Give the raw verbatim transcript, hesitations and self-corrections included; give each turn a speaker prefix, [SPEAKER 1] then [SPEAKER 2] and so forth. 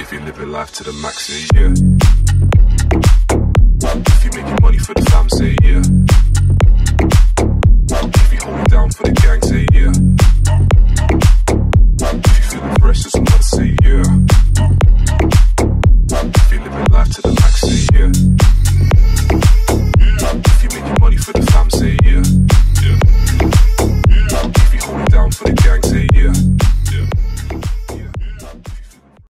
[SPEAKER 1] If you're living life to the max, say yeah. If you're making money for the fam, say yeah.